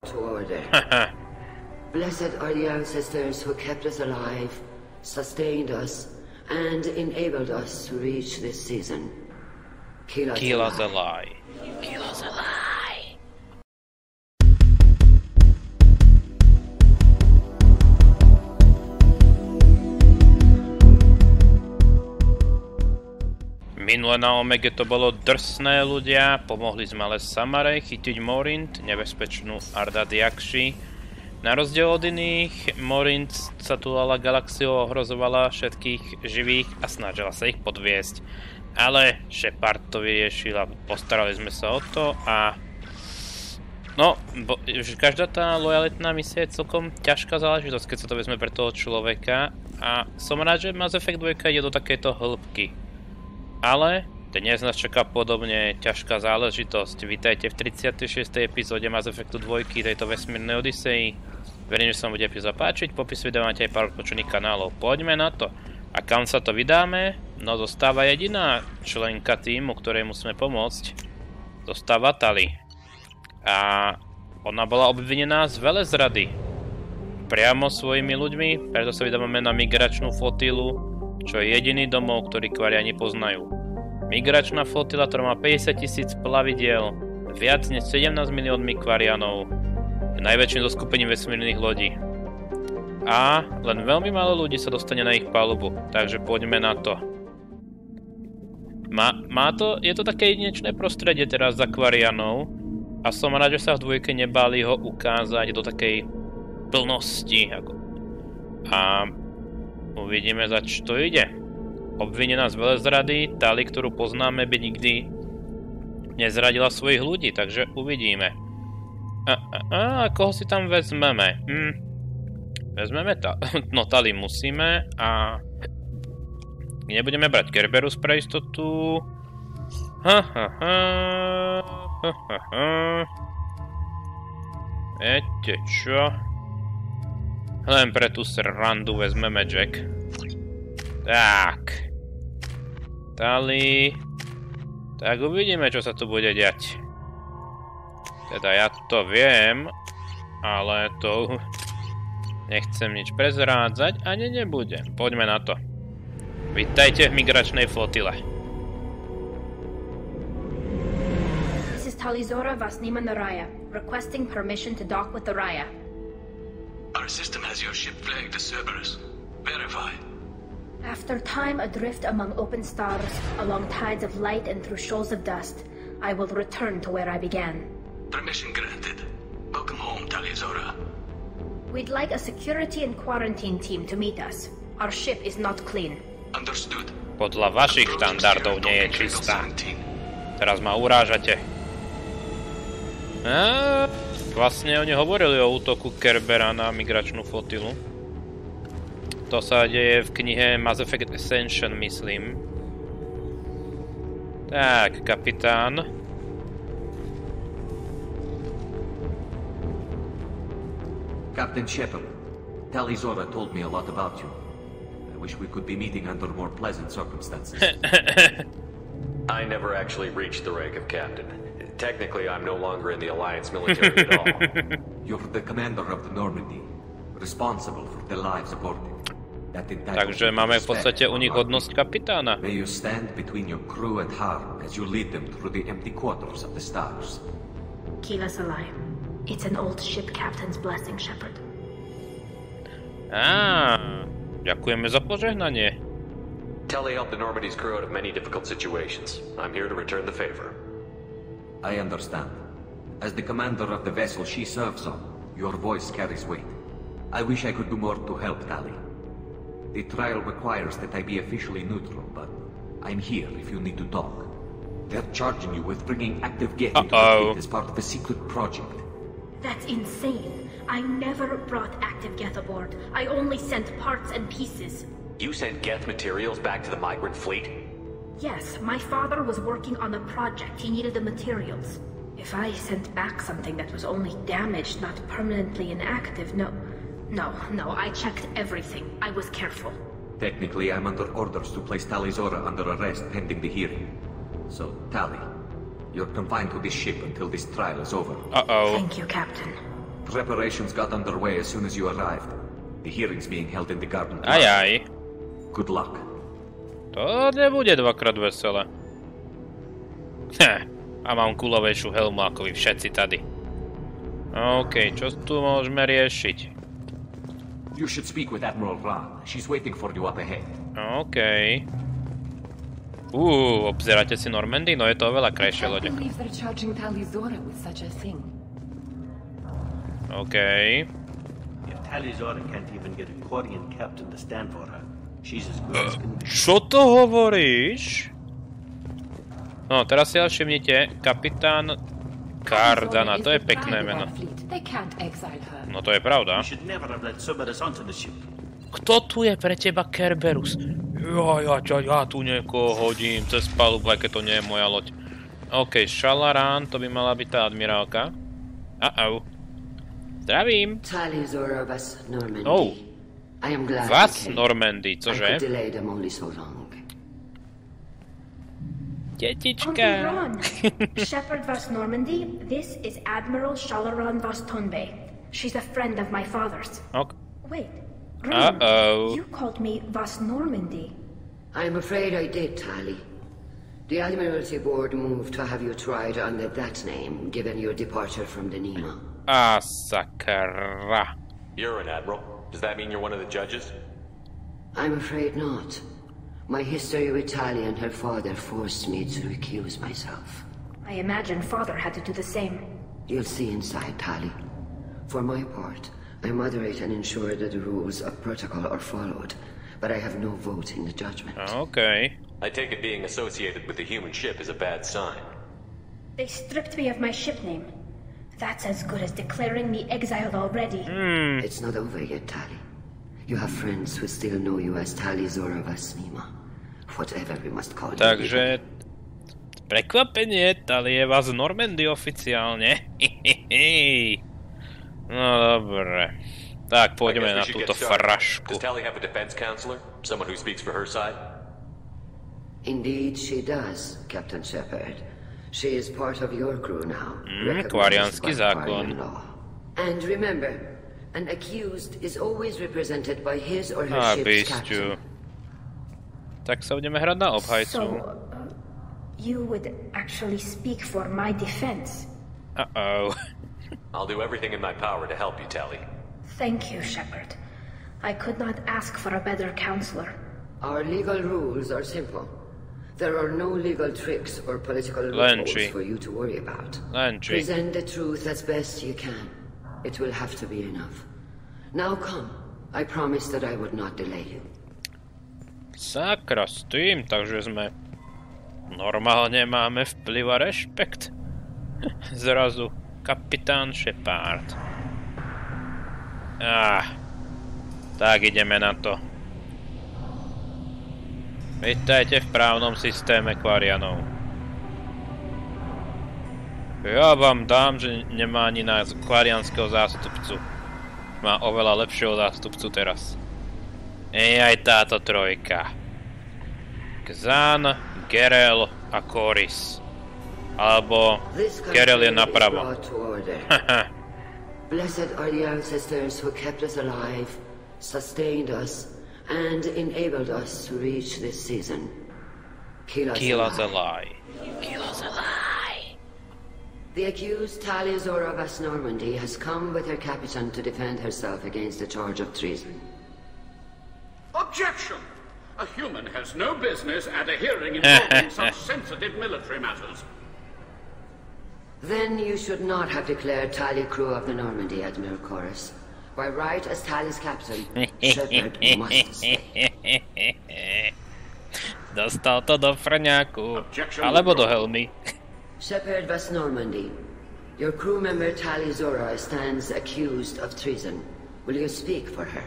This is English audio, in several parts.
to order. Blessed are the ancestors who kept us alive, sustained us, and enabled us to reach this season. Kill us alive. Kill us alive. Minule na Omege to bolo drsné, ľudia. Pomohli sme ale Samarej chytiť Morint, nebezpečnú Ardad Yakshi. Na rozdiel od iných, Morint sa tulala galaxiou, ohrozovala všetkých živých a snažila sa ich podviesť. Ale Shepard to vyriešil a postarali sme sa o to a... No, každá tá lojalitná misia je celkom ťažká záležitosť, keď sa to vezme pre toho človeka. A som rád, že Mass Effect 2 ide do takejto hĺbky. Ale dnes nás čaká podobne ťažká záležitosť. Vítajte v 36. epizóde Mass Effectu 2 tejto vesmírnej Odysseji. Verím, že sa vám bude epizóda páčiť, popis videa máte aj pár odpočených kanálov. Poďme na to. A kam sa to vydáme? No zostáva jediná členka týmu, ktorej musíme pomôcť. Zostáva Tali. A ona bola obvinená z velezrady. Priamo svojimi ľuďmi, preto sa vydávame na migračnú flotilu, čo je jediný domov, ktorý Kvariani poznajú. Migračná flotila, ktorá má 50 000 plavidiel, viac než 17 miliónmi Kvarianov, je najväčším zoskupením vesmírnych lodí. A len veľmi málo ľudí sa dostane na ich palubu, takže poďme na to. Je to také jedinečné prostredie teraz za Kvarianov a som rád, že sa v dvojke nebáli ho ukázať do takej plnosti. A uvidíme, za čo ide. Obvinená z velezrady, Tali, ktorú poznáme, by nikdy nezradila svojich ľudí, takže uvidíme. A koho si tam vezmeme? Vezmeme no Tali musíme a... Nebudeme brať Kerberus pre istotu. Viete čo? Len pre tú srandu vezmeme Jack. Tak. Tali. Tak uvidíme, čo sa tu bude diať. Teda ja to viem, ale to nechcem nič prezrádzať, ani nebudem. Poďme na to. Vítajte v migračnej flotile. This is Talizora Vasnima Naraya, requesting permission to dock with the Raya. Our system has your ship flagged as Cerberus. Verify. After time adrift among open stars, along tides of light and through shoals of dust, I will return to where I began. Permission granted. Welcome home, Talizora. We'd like a security and quarantine team to meet us. Our ship is not clean. Understood. Podľa vašich štandardov nie je čistá. Teraz ma urážate. Vlastne oni hovorili o útoku Kerbera na migračnú flotilu. To sa deje v knihe Mass Effect Ascension, myslím. Tak, kapitán. Captain Shepard, Talizora told me a lot about you. I wish we could be meeting under more pleasant circumstances. I never actually reached the rank of captain. Technically, I'm no longer in the Alliance military at all. You're the commander of the Normandy, responsible for the lives aboard it. Takže máme v podstate u nich hodnosť kapitána. May you stand between your crew and harm as you lead them through the empty quarters of the stars. Keep us alive. It's an old ship captain's blessing, Shepard. Ďakujeme za požehnanie. Telly helped the Normandy's crew out of many difficult situations. I'm here to return the favor. I understand. As the commander of the vessel she serves on, your voice carries weight. I wish I could do more to help Tali. The trial requires that I be officially neutral, but I'm here if you need to talk. They're charging you with bringing active Geth into the fleet as part of a secret project. That's insane. I never brought active Geth aboard. I only sent parts and pieces. You sent Geth materials back to the migrant fleet? Yes, my father was working on a project. He needed the materials. If I sent back something that was only damaged, not permanently inactive, No, I checked everything. I was careful. Technically, I'm under orders to place Talizora under arrest pending the hearing. So, Tali, you're confined to this ship until this trial is over. Thank you, Captain. Preparations got underway as soon as you arrived. The hearing's being held in the garden. Ajaj. Good luck. To nebude dvakrát veselé. A mám kulovejšiu helmu ako vy všetci tady. OK, čo tu môžeme riešiť? You should speak with Admiral Ra. She's waiting for you up ahead. OK. Obzeráte si Normandy? No je to oveľa krajšie loď. OK. If Talizora can't even get a Quarian captain to stand for her, she's as good as can be. Čo to hovoríš? No, teraz si ale všimnite, kapitán Cardana, to je pekné meno. No to je pravda. We should never have let Cerberus onto the ship. Kto tu je pre teba Kerberus? Ja tu niekoho hodím cez palubu, aj keď to nie je moja loď. OK, Shalaran, to by mala byť tá admirálka. Zdravím. Talizora vas Normandy. Oh. I am glad Vas you came. Normandy, I cože? could delay them only so long. Detička. Ron, Shepard Vas Normandy, this is Admiral Shalaran Vas Tonbe. She's a friend of my father's. Ok. Wait, Ron, Uh-oh. you called me Vas Normandy. I'm afraid I did, Tali. The Admiralty Board moved to have you tried under that name, given your departure from the Nima. Sakra. You're an admiral. Does that mean you're one of the judges? I'm afraid not. My history with Tali and her father forced me to recuse myself. I imagine father had to do the same. You'll see inside, Tali. For my part, I moderate and ensure that the rules of protocol are followed, but I have no vote in the judgment. OK. I take it being associated with the human ship is a bad sign. They stripped me of my ship name. That's as good as declaring me exiled already. It's not over yet, Tali. You have friends who still know you as Talizora Vas Nima. Whatever we must call you. Takže... Prekvapenie, Tali je vás Normandy oficiálne. No dobre. Tak, pôjdeme na túto frašku. Does Tali have a defense counselor? Someone who speaks for her side? Indeed, she does, Captain Shepard. She is part of your crew now. Kvariánsky recognized by zákon. Quarian law. And remember, an accused is always represented by his or her ship's captain. Tak sa budeme hrať na obhajcu. So, you would actually speak for my defense. I'll do everything in my power to help you, Tali. Thank you, Shepard. I could not ask for a better counselor. Our legal rules are simple. There are no legal tricks or political loopholes for you to worry about. Present the truth as best you can. It will have to be enough. Now come. I promise that I would not delay you. Sakra s tým, takže sme... Normálne máme vplyv a rešpekt. Zrazu kapitán Shepard. Tak ideme na to. Vítajte v právnom systéme Quarianov. Ja vám dám, že nemá ani na kvarianského zástupcu. Má oveľa lepšieho zástupcu teraz. Aj táto trojka. Xan, Gerel a Koris. Alebo Gerel je napravo. Blessed are the ancestors who kept us alive, sustained us, and enabled us to reach this season. Kila Zalai. Kila Zalai. The accused Talizora Vas Normandy has come with her captain to defend herself against the charge of treason. Objection! A human has no business at a hearing involving such sensitive military matters. Then you should not have declared Tali crew of the Normandy, Admiral Chorus. By right as Tali's captain, Shepard must stay. Dostal to do frňáku. Alebo do helmy. Shepard Vas Normandy, your crew member Talizora stands accused of treason. Will you speak for her?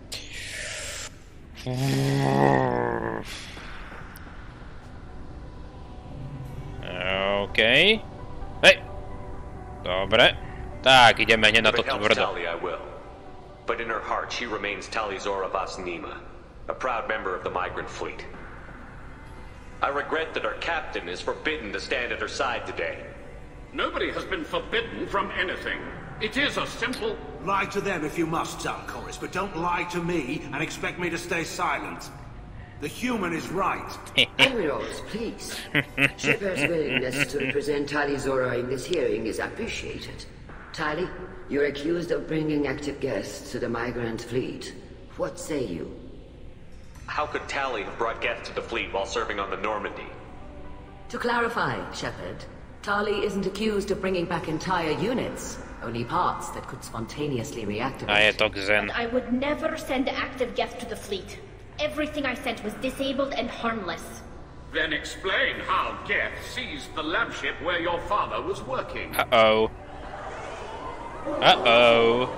OK. Hej. Dobre. Tak, ideme hneď na to tvrdo. But in her heart she remains Talizora Vas Nima, a proud member of the migrant fleet. I regret that our captain is forbidden to stand at her side today. Nobody has been forbidden from anything. It is a simple... Lie to them if you must, Zalcoris, but don't lie to me and expect me to stay silent. The human is right. Admirals, please. Shepard's willingness to represent Tali Zora in this hearing is appreciated. Tali, you're accused of bringing active guests to the migrant fleet. What say you? How could Tali have brought guests to the fleet while serving on the Normandy? To clarify, Shepard, Tali isn't accused of bringing back entire units, only parts that could spontaneously reactivate. But I would never send active guests to the fleet. Everything I sent was disabled and harmless. Then explain how Geth seized the lab ship where your father was working. Uh-oh. Uh-oh.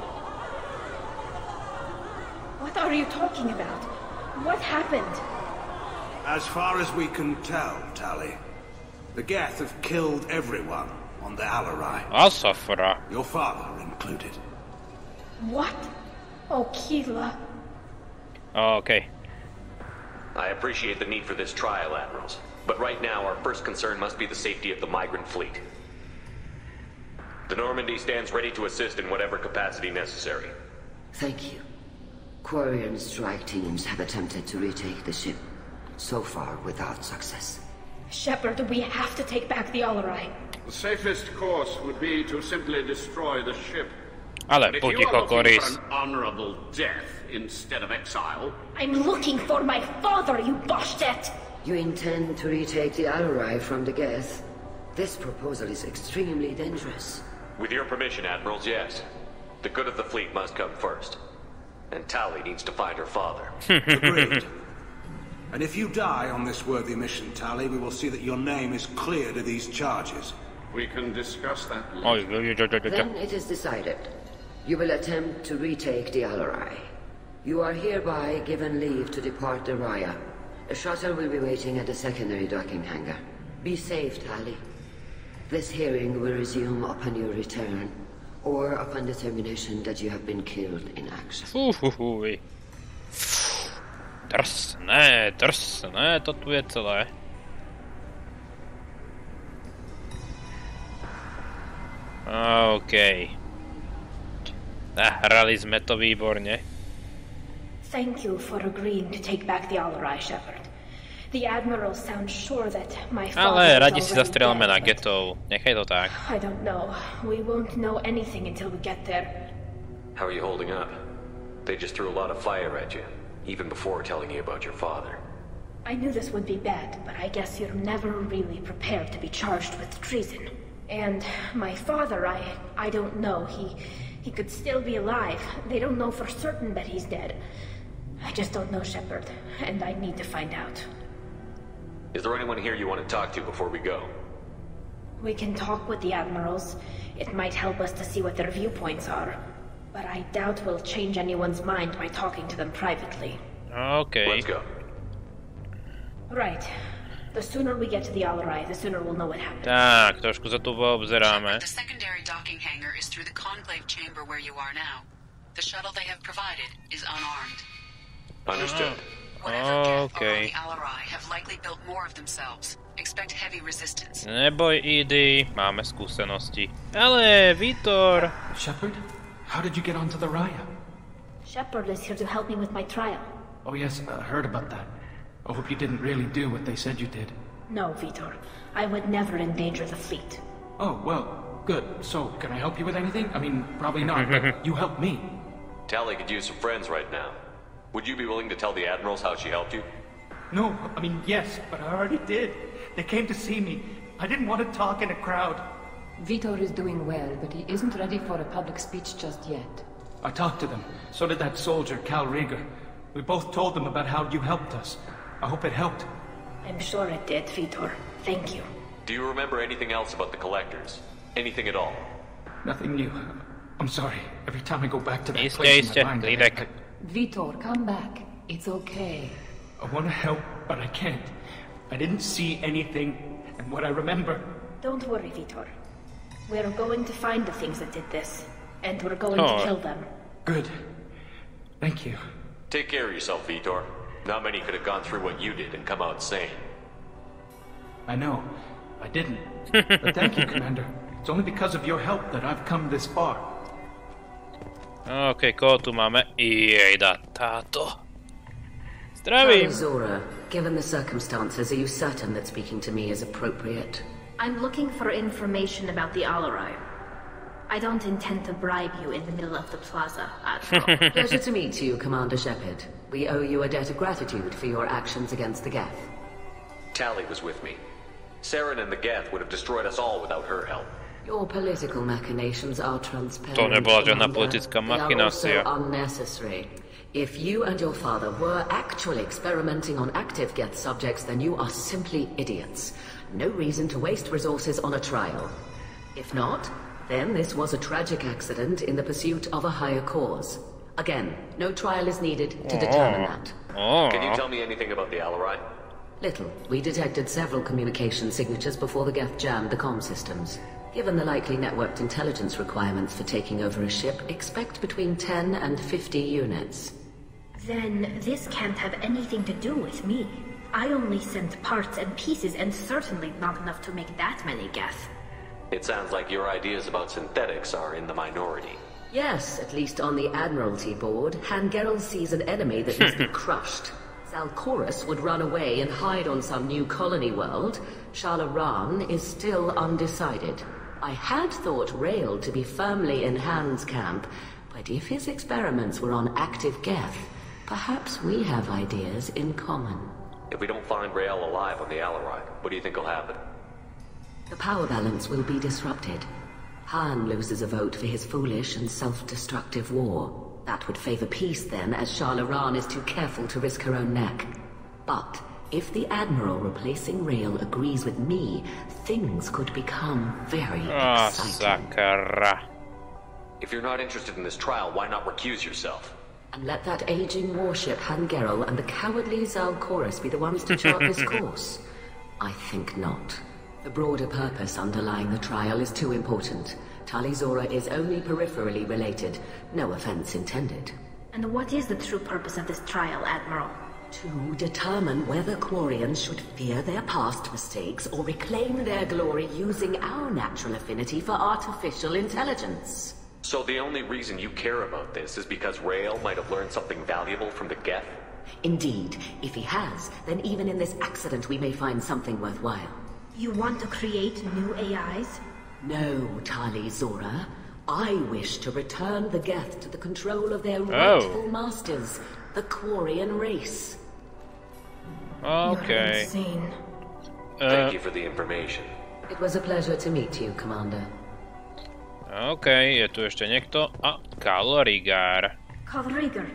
What are you talking about? What happened? As far as we can tell, Tali, the Geth have killed everyone on the Alarai. Al-Safra. Your father included. What? Oh, Keela. Oh, okay. I appreciate the need for this trial, Admirals. But right now, our first concern must be the safety of the migrant fleet. The Normandy stands ready to assist in whatever capacity necessary. Thank you. Quarian strike teams have attempted to retake the ship, so far without success. Shepard, we have to take back the Alarai. The safest course would be to simply destroy the ship. Ale If you buď are looking Kokoris. for an honorable death instead of exile, I'm looking for my father, you Boshtet! You intend to retake the Alarai from the Geth? This proposal is extremely dangerous. With your permission, Admirals, yes. The good of the fleet must come first. And Tali needs to find her father. Agreed. And if you die on this worthy mission, Tali, we will see that your name is cleared of these charges. we can discuss that later. Then it is decided. You will attempt to retake the Alarai. You are hereby given leave to depart the Raya. A shuttle will be waiting at the secondary docking hangar. Be safe, Tali. This hearing will resume upon your return, or upon determination that you have been killed in action. Drsné, to tu je celé. OK. Nahrali sme to výborne. Thank you for agreeing to take back the Alarai, Shepard. The Admiral sounds sure that my father Ale is radi si already zastrelme dead, na but getov. Nechaj to tak. I don't know. We won't know anything until we get there. How are you holding up? They just threw a lot of fire at you, even before telling you about your father. I knew this would be bad, but I guess you're never really prepared to be charged with treason. And my father, I don't know. He could still be alive. They don't know for certain that he's dead. I just don't know, Shepard, and I need to find out. Is there anyone here you want to talk to before we go? We can talk with the Admirals. It might help us to see what their viewpoints are. But I doubt we'll change anyone's mind by talking to them privately. OK. Let's go. Right. The sooner we get to the Alarai, the sooner we'll know what happened. Tak, trošku sa tu obzeráme. The secondary docking hangar is through the conclave chamber where you are now. The shuttle they have provided is unarmed. Understood. Whatever Geth are on the Alarai have likely built more of themselves. Expect heavy resistance. Neboj, Edie, máme skúsenosti. Ale, Vítor! Shepard, how did you get onto the Raya? Shepard is here to help me with my trial. Oh yes, I heard about that. I hope you didn't really do what they said you did. No, Vitor. I would never endanger the fleet. Oh, well, good. So, can I help you with anything? I mean, probably not, but you helped me. Tali could use some friends right now. Would you be willing to tell the Admirals how she helped you? No, I mean, yes, but I already did. They came to see me. I didn't want to talk in a crowd. Vitor is doing well, but he isn't ready for a public speech just yet. I talked to them. So did that soldier, Cal Rieger. We both told them about how you helped us. I hope it helped. I'm sure it did, Vitor. Thank you. Do you remember anything else about the Collectors? Anything at all? Nothing new. I'm sorry. Every time I go back to that place in my mind, Vitor, come back. It's okay. I want to help, but I can't. I didn't see anything, and what I remember... Don't worry, Vitor. We're going to find the things that did this, and we're going to kill them. Good. Thank you. Take care of yourself, Vitor. Not many could have gone through what you did and come out sane. I know. I didn't. But thank you, Commander. It's only because of your help that I've come this far. OK, koho tu máme? Jejda, táto. Zdravím. Zora, given the circumstances, are you certain that speaking to me is appropriate? I'm looking for information about the Alarai. I don't intend to bribe you in the middle of the plaza, Admiral. Pleasure to meet you, Commander Shepard. We owe you a debt of gratitude for your actions against the Geth. Tali was with me. Saren and the Geth would have destroyed us all without her help. Your political machinations are transparent. To nebola žiadna politická They are machinácia. also unnecessary. If you and your father were actually experimenting on active Geth subjects, then you are simply idiots. No reason to waste resources on a trial. If not, then this was a tragic accident in the pursuit of a higher cause. Again, no trial is needed to determine that. Can you tell me anything about the Alarai? Little. We detected several communication signatures before the Geth jammed the comm systems. Given the likely networked intelligence requirements for taking over a ship, expect between 10 and 50 units. Then this can't have anything to do with me. I only sent parts and pieces, and certainly not enough to make that many Geth. It sounds like your ideas about synthetics are in the minority. Yes, at least on the Admiralty board, Hangerel sees an enemy that must be crushed. Zalcorus would run away and hide on some new colony world. Shalaran is still undecided. I had thought Rael to be firmly in Han's camp, but if his experiments were on active Geth, perhaps we have ideas in common. If we don't find Rael alive on the Alarai, what do you think will happen? The power balance will be disrupted. Han loses a vote for his foolish and self-destructive war. That would favor peace then, as Shalaran is too careful to risk her own neck. But if the Admiral replacing Rael agrees with me, things could become very exciting. Sakara. If you're not interested in this trial, why not recuse yourself? And let that aging warship Hangerel and the cowardly Zalcorus be the ones to chart this course? I think not. The broader purpose underlying the trial is too important. Tali Zora is only peripherally related. No offense intended. And what is the true purpose of this trial, Admiral? To determine whether Quarians should fear their past mistakes or reclaim their glory using our natural affinity for artificial intelligence. So the only reason you care about this is because Rael might have learned something valuable from the Geth? Indeed. If he has, then even in this accident we may find something worthwhile. You want to create new AIs? No, Tali Zora. I wish to return the Geth to the control of their rightful masters, the Quarian race. Okay. You're insane. Thank you for the information. It was a pleasure to meet you, Commander. OK, je tu ešte niekto. A Kal Rigar. Kal Rigar.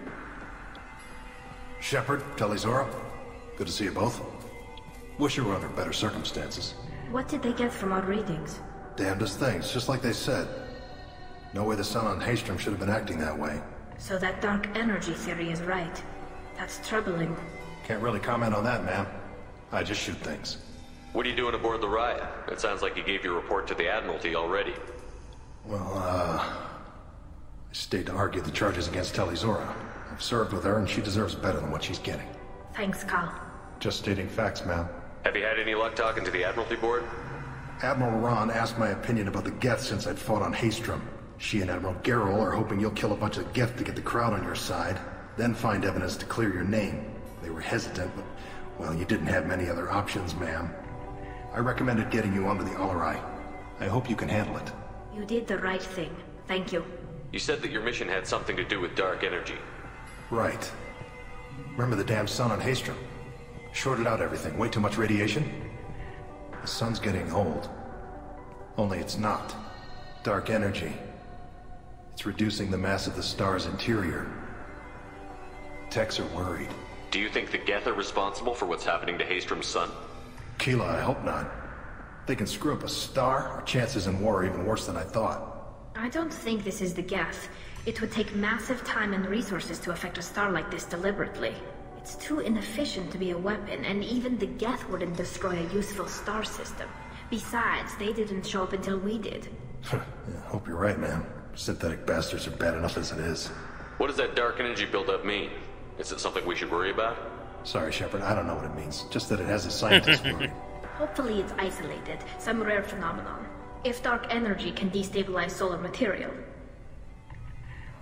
Shepard, Tali Zora. Good to see you both. Wish you were under better circumstances. What did they get from our readings? Damnedest things, just like they said. No way the sun on Haystrom should have been acting that way. So that dark energy theory is right. That's troubling. Can't really comment on that, ma'am. I just shoot things. What are you doing aboard the Raya? It sounds like you gave your report to the Admiralty already. Well, I stayed to argue the charges against Tali Zora. I've served with her, and she deserves better than what she's getting. Thanks, Kal. Just stating facts, ma'am. Have you had any luck talking to the Admiralty board? Admiral Ron asked my opinion about the Geth since I'd fought on Haystrom. She and Admiral Gerrel are hoping you'll kill a bunch of Geth to get the crowd on your side, then find evidence to clear your name. They were hesitant, but, well, you didn't have many other options, ma'am. I recommended getting you onto the Alarai. I hope you can handle it. You did the right thing. Thank you. You said that your mission had something to do with dark energy. Right. Remember the damn sun on Haystrom? Shorted out everything. Way too much radiation? The sun's getting old. Only it's not. Dark energy. It's reducing the mass of the star's interior. Techs are worried. Do you think the Geth are responsible for what's happening to Haystrom's sun? Keela, I hope not. They can screw up a star, our chances in war are even worse than I thought. I don't think this is the Geth. It would take massive time and resources to affect a star like this deliberately. It's too inefficient to be a weapon, and even the Geth wouldn't destroy a useful star system. Besides, they didn't show up until we did. Yeah, hope you're right, man. Synthetic bastards are bad enough as it is. What does that dark energy buildup mean? Is it something we should worry about? Sorry, Shepard, I don't know what it means. Just that it has a scientist worried. Hopefully it's isolated, some rare phenomenon. If dark energy can destabilize solar material.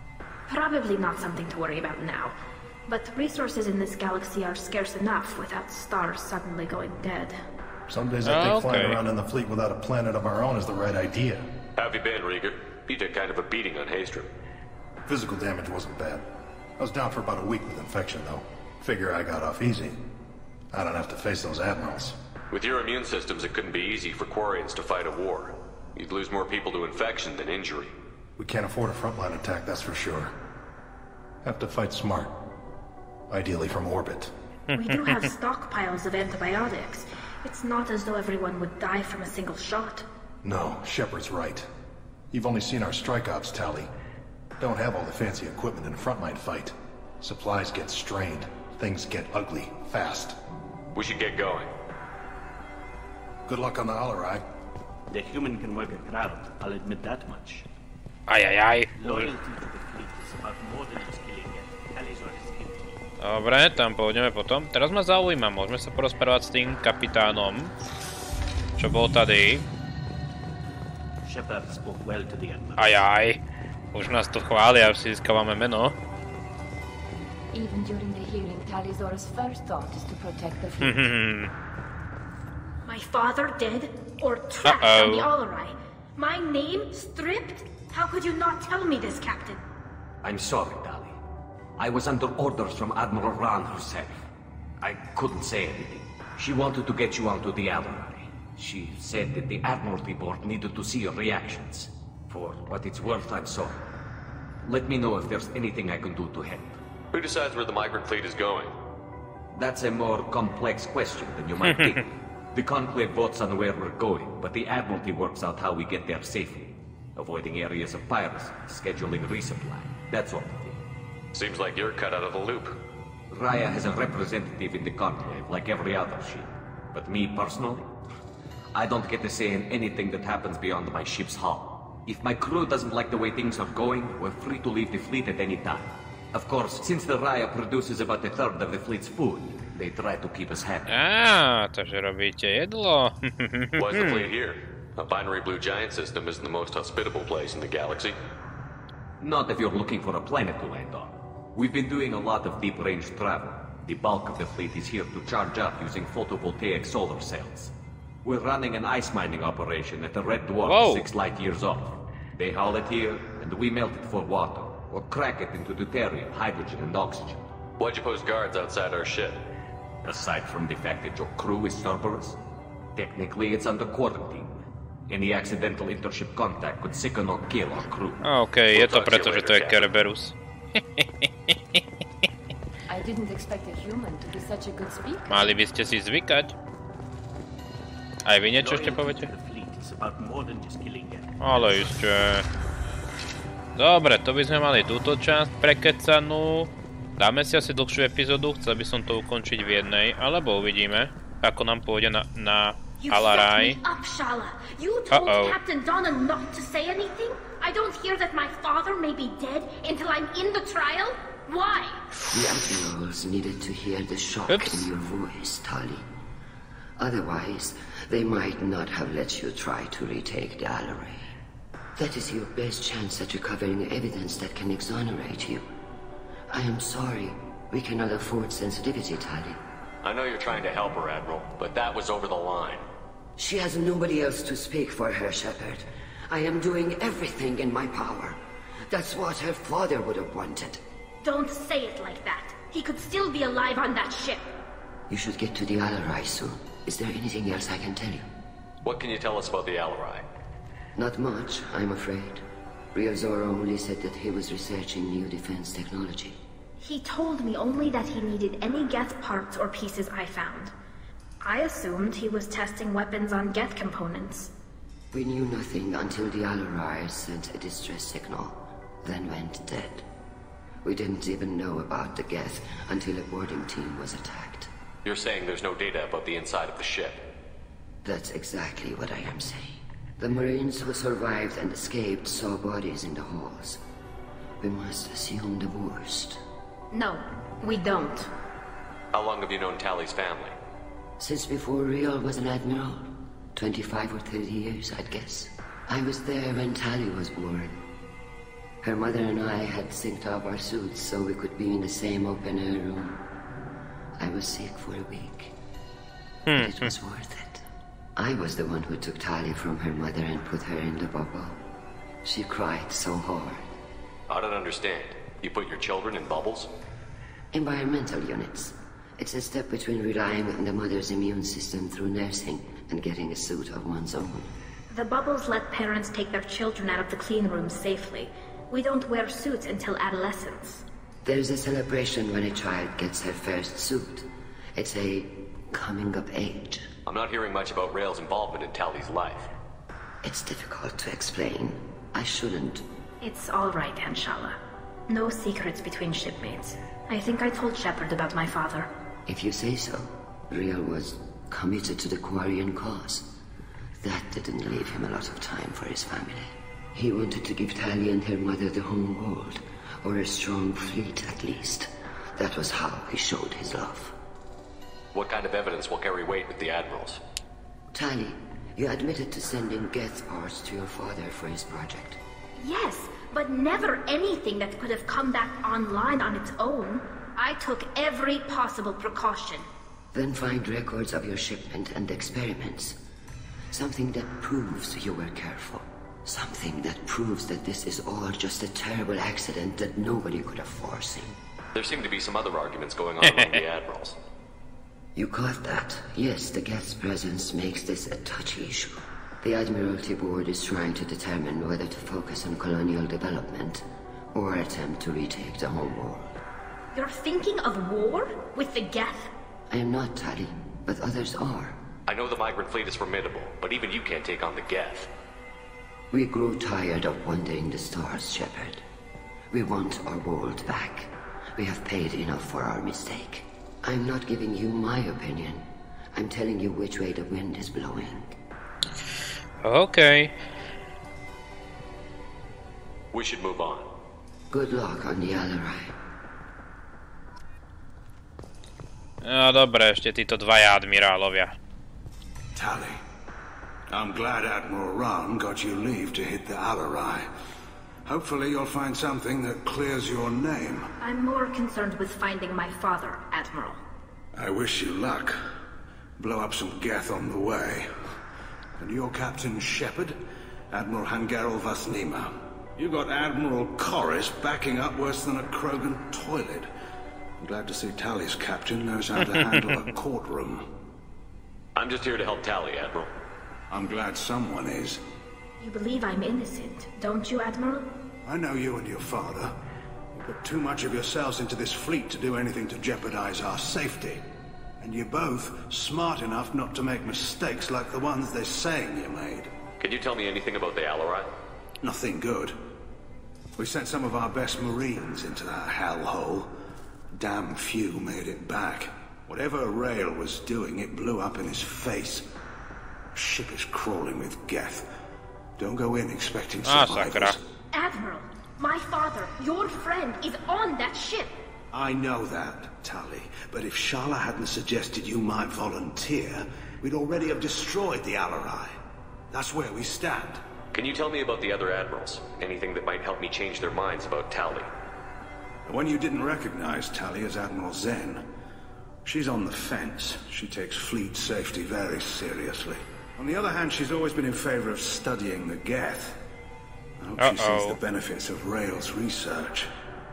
Probably not something to worry about now. But resources in this galaxy are scarce enough without stars suddenly going dead. Some days I think flying around in the fleet without a planet of our own is the right idea. How have you been, Rieger? You took kind of a beating on Haystrom. Physical damage wasn't bad. I was down for about a week with infection, though. Figure I got off easy. I don't have to face those admirals. With your immune systems, it couldn't be easy for Quarians to fight a war. You'd lose more people to infection than injury. We can't afford a frontline attack, that's for sure. Have to fight smart. Ideally from orbit. We do have stockpiles of antibiotics. It's not as though everyone would die from a single shot. No, Shepard's right. You've only seen our strike ops tally. Don't have all the fancy equipment in a frontline fight. Supplies get strained. Things get ugly, fast. We should get going. Good luck on the Alarai. The human can work a crowd, I'll admit that much. Ajajaj. Loyalty to the fleet is about more than just killing it. Talizor is guilty. Dobre, tam pôjdeme potom. Teraz ma zaujíma, môžeme sa porozprávať s tým kapitánom, čo bol tady. Shepard spoke well to the admiral. Ajaj. Už nás to chvália, už si získavame meno. Even during the hearing, Talizor's first thought is to protect the fleet. My father dead? Or trapped on the Alarai? My name stripped? How could you not tell me this, Captain? I'm sorry, Tali. I was under orders from Admiral Ran herself. I couldn't say anything. She wanted to get you onto the Alarai. She said that the Admiralty Board needed to see your reactions. For what it's worth, I'm sorry. Let me know if there's anything I can do to help. Who decides where the migrant fleet is going? That's a more complex question than you might think. The Conclave votes on where we're going, but the Admiralty works out how we get there safely. Avoiding areas of piracy, scheduling resupply, that sort of thing. Seems like you're cut out of the loop. Raya has a representative in the Conclave, like every other ship. But me, personally, I don't get to say in anything that happens beyond my ship's hull. If my crew doesn't like the way things are going, we're free to leave the fleet at any time. Of course, since the Raya produces about a third of the fleet's food, they try to keep us happy. Takže robíte jedlo. Why's the fleet here? A binary blue giant system isn't the most hospitable place in the galaxy. Not if you're looking for a planet to land on. We've been doing a lot of deep-range travel. The bulk of the fleet is here to charge up using photovoltaic solar cells. We're running an ice mining operation at the Red Dwarf 6 light years off. They haul it here, and we melt it for water, or crack it into deuterium, hydrogen, and oxygen. Why'd you post guards outside our ship? Aside from the fact that your crew is Cerberus, technically it's under quarantine. Any accidental intership contact could sicken or kill our crew. Okay, je to preto, že to je Kerberus. I didn't expect a human to be such a good speaker. Mali by ste si zvykať. Aj vy niečo ešte poviete? Ale ešte. Dobre, to by sme mali túto časť prekecanú. Dáme si asi dlhšiu epizódu, chcel by som to ukončiť v jednej, alebo uvidíme, ako nám pôjde na Alarai. You told Captain Donna not to say anything? I don't hear that my father may be dead until I'm in the trial? Why? The admirals needed to hear the shock in your voice, Tali. Otherwise, they might not have let you try to retake the Alarai. That is your best chance at recovering evidence that can exonerate you. I am sorry. We cannot afford sensitivity, Tali. I know you're trying to help her, Admiral, but that was over the line. She has nobody else to speak for her, Shepard. I am doing everything in my power. That's what her father would have wanted. Don't say it like that. He could still be alive on that ship. You should get to the Alarai soon. Is there anything else I can tell you? What can you tell us about the Alarai? Not much, I'm afraid. Ryozora only said that he was researching new defense technology. He told me only that he needed any Geth parts or pieces I found. I assumed he was testing weapons on Geth components. We knew nothing until the Alarai sent a distress signal, then went dead. We didn't even know about the Geth until a boarding team was attacked. You're saying there's no data about the inside of the ship? That's exactly what I am saying. The Marines who survived and escaped saw bodies in the halls. We must assume the worst. No, we don't. How long have you known Tali's family? Since before Riol was an admiral. 25 or 30 years, I'd guess. I was there when Tali was born. Her mother and I had synced up our suits so we could be in the same open-air room. I was sick for a week. But it was worth it. I was the one who took Tali from her mother and put her in the bubble. She cried so hard. I don't understand. You put your children in bubbles? Environmental units. It's a step between relying on the mother's immune system through nursing and getting a suit of one's own. The bubbles let parents take their children out of the clean rooms safely. We don't wear suits until adolescence. There's a celebration when a child gets her first suit. It's a coming of age. I'm not hearing much about Rael's involvement in Tali's life. It's difficult to explain. I shouldn't. It's all right, Anshala. No secrets between shipmates. I think I told Shepard about my father. If you say so. Rael was committed to the Quarian cause. That didn't leave him a lot of time for his family. He wanted to give Tali and her mother the home world, or a strong fleet at least. That was how he showed his love. What kind of evidence will carry weight with the Admirals? Tali, you admitted to sending Geth parts to your father for his project. Yes, but never anything that could have come back online on its own. I took every possible precaution. Then find records of your shipment and experiments. Something that proves you were careful. Something that proves that this is all just a terrible accident that nobody could have foreseen. There seem to be some other arguments going on among the Admirals. You caught that? Yes, the Geth's presence makes this a touchy issue. The Admiralty Board is trying to determine whether to focus on colonial development or attempt to retake the home world. You're thinking of war? With the Geth? I am not, Tali, but others are. I know the migrant fleet is formidable, but even you can't take on the Geth. We grow tired of wandering the stars, Shepard. We want our world back. We have paid enough for our mistake. I'm not giving you my opinion. I'm telling you which way the wind is blowing. Okay. We should move on. Good luck on the Alarai. No dobre, ešte títo dvaja admirálovia. Tali, I'm glad Admiral Rahn got you leave to hit the Alarai. Hopefully you'll find something that clears your name. I'm more concerned with finding my father, Admiral. I wish you luck. Blow up some Geth on the way. And your Captain Shepard, Admiral Hangerel Vasnima. You got Admiral Corris backing up worse than a Krogan toilet. I'm glad to see Tali's captain knows how to handle a courtroom. I'm just here to help Tali, Admiral. I'm glad someone is. You believe I'm innocent, don't you, Admiral? I know you and your father. You put too much of yourselves into this fleet to do anything to jeopardize our safety. And you're both smart enough not to make mistakes like the ones they're saying you made. Can you tell me anything about the Alarai? Nothing good. We sent some of our best Marines into that hellhole. Damn few made it back. Whatever Rael was doing, it blew up in his face. Ship is crawling with Geth. Don't go in expecting survivors. Admiral, my father, your friend, is on that ship. I know that, Tali. But if Shala hadn't suggested you might volunteer, we'd already have destroyed the Alarai. That's where we stand. Can you tell me about the other Admirals? Anything that might help me change their minds about Tali? The one you didn't recognize, Tali, is Admiral Zen. She's on the fence. She takes fleet safety very seriously. On the other hand, she's always been in favor of studying the Geth. I hope she sees the benefits of Rael's research.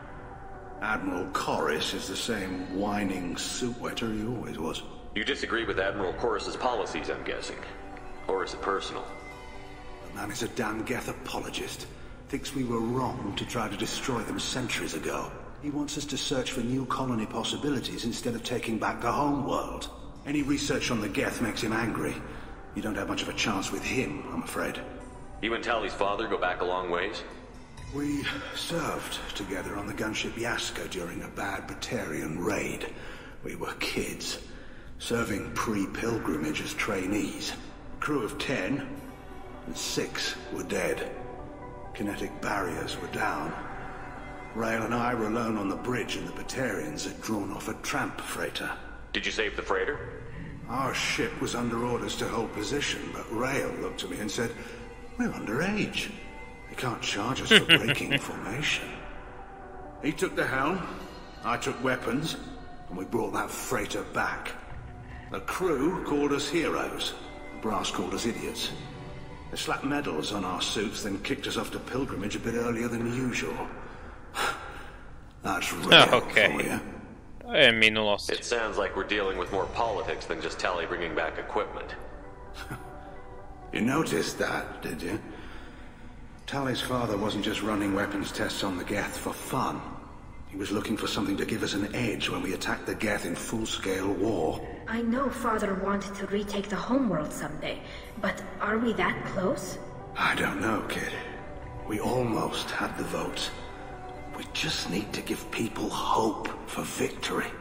Admiral Corris is the same whining suit-wetter he always was. You disagree with Admiral Corris's policies, I'm guessing. Or is it personal? The man is a damn Geth apologist. Thinks we were wrong to try to destroy them centuries ago. He wants us to search for new colony possibilities instead of taking back the home world. Any research on the Geth makes him angry. You don't have much of a chance with him, I'm afraid. You and Tali's father go back a long ways? We served together on the gunship Yaska during a bad Batarian raid. We were kids, serving pre-pilgrimage as trainees. Crew of 10, and 6 were dead. Kinetic barriers were down. Rael and I were alone on the bridge, and the Batarians had drawn off a tramp freighter. Did you save the freighter? Our ship was under orders to hold position, but Rael looked at me and said, "We're underage. He can't charge us for breaking formation. He took the helm, I took weapons, and we brought that freighter back. The crew called us heroes. The brass called us idiots. They slapped medals on our suits, then kicked us off to pilgrimage a bit earlier than usual. That's real for you. It sounds like we're dealing with more politics than just Tali bringing back equipment. You noticed that, did you? Tali's father wasn't just running weapons tests on the Geth for fun. He was looking for something to give us an edge when we attacked the Geth in full-scale war. I know Father wanted to retake the homeworld someday, but are we that close? I don't know, kid. We almost had the votes. We just need to give people hope for victory.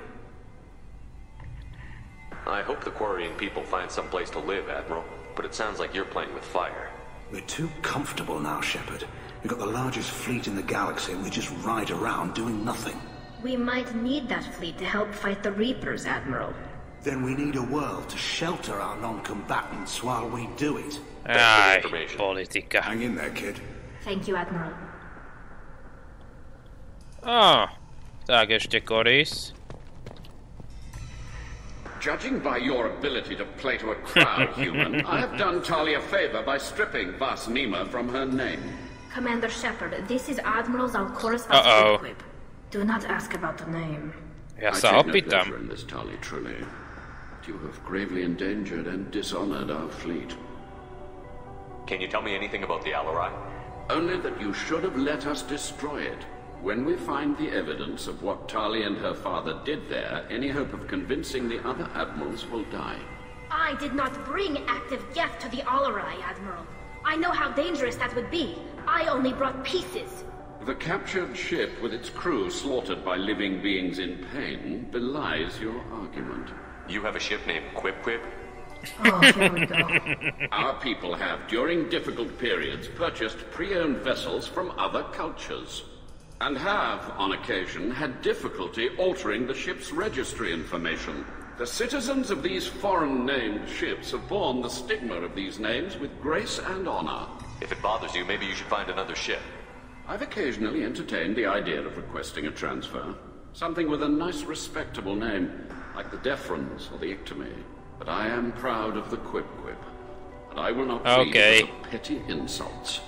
I hope the Quarian people find some place to live, Admiral, but it sounds like you're playing with fire. We're too comfortable now, Shepard. We've got the largest fleet in the galaxy and we just ride around doing nothing. We might need that fleet to help fight the Reapers, Admiral. Then we need a world to shelter our non-combatants while we do it. Aj, politika. Hang in there, kid. Thank you, Admiral. Tak ešte Koris. Judging by your ability to play to a crowd, human, I have done Tali a favor by stripping Vas Nima from her name. Commander Shepard, this is Admiral Zalkoris of Quip. Do not ask about the name. Ja sa I take no pleasure in this, Tali, truly. You have gravely endangered and dishonored our fleet. Can you tell me anything about the Alarai? Only that you should have let us destroy it. When we find the evidence of what Tali and her father did there, any hope of convincing the other admirals will die. I did not bring active Geth to the Alarai, Admiral. I know how dangerous that would be. I only brought pieces. The captured ship with its crew slaughtered by living beings in pain belies your argument. You have a ship named Quip Quip? Oh, here we go. Our people have, during difficult periods, purchased pre-owned vessels from other cultures. And have, on occasion, had difficulty altering the ship's registry information. The citizens of these foreign-named ships have borne the stigma of these names with grace and honor. If it bothers you, maybe you should find another ship. I've occasionally entertained the idea of requesting a transfer. Something with a nice, respectable name, like the Defrons or the Ictomy. But I am proud of the Quip Quip, and I will not plead with petty insults.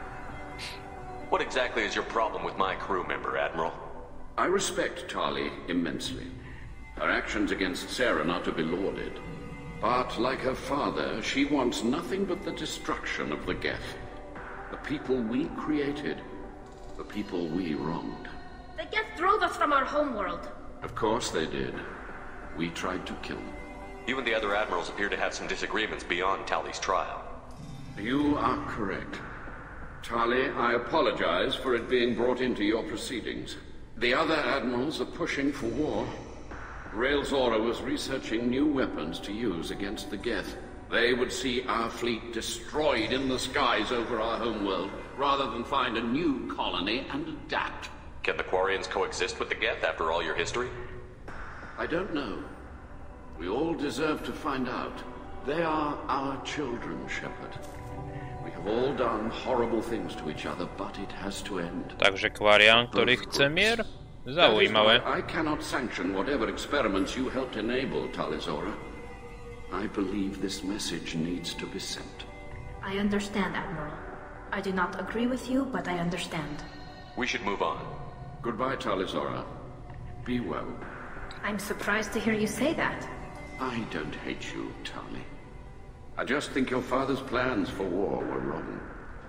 What exactly is your problem with my crew member, Admiral? I respect Tali immensely. Her actions against Saren are to be lauded. But, like her father, she wants nothing but the destruction of the Geth. The people we created. The people we wronged. The Geth drove us from our homeworld. Of course they did. We tried to kill them. You and the other admirals appear to have some disagreements beyond Tali's trial. You are correct. Tali, I apologize for it being brought into your proceedings. The other admirals are pushing for war. Rael Zora was researching new weapons to use against the Geth. They would see our fleet destroyed in the skies over our homeworld, rather than find a new colony and adapt. Can the Quarians coexist with the Geth after all your history? I don't know. We all deserve to find out. They are our children, Shepard. We have all done horrible things to each other, but it has to end. Takže Quarian, ktorý chce mier? Zaujímavé. I cannot sanction whatever experiments you helped enable, Tali Zora. I believe this message needs to be sent. I understand, Admiral. I do not agree with you, but I understand. We should move on. Goodbye, Tali Zora. Be well. I'm surprised to hear you say that. I don't hate you, Tali. I just think your father's plans for war were wrong.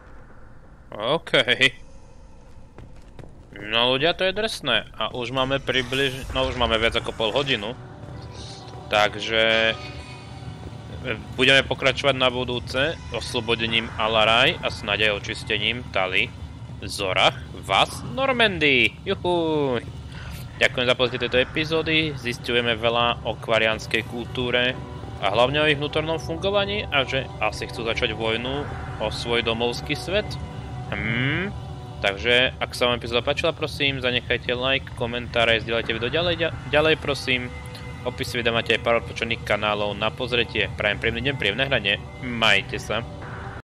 Okej. No ľudia, to je drsné. A už máme no už máme viac ako pol hodinu. Takže budeme pokračovať na budúce oslobodením Alarai a snáď aj očistením Tali Zora Vas Normandy. Juhu. Ďakujem za pozornosť tejto epizódy. Zistujeme veľa o kvarianskej kultúre a hlavne o ich vnútornom fungovaní a že asi chcú začať vojnu o svoj domovský svet. Takže ak sa vám epizóda páčila, prosím, zanechajte like, komentáre, zdieľajte video ďalej prosím. V opise videa máte aj pár odpočených kanálov na pozretie. Prajem príjemný deň, príjemné hranie. Majte sa.